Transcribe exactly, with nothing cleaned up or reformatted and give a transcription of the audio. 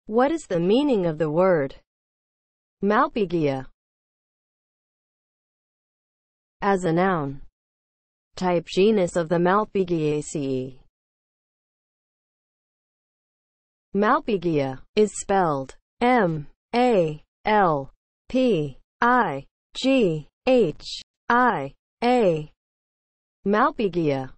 What is the meaning of the word Malpighiaceae as a noun? Type: genus of the Malpighiaceae. Malpighiaceae is spelled M A L P I G H I A. Malpighiaceae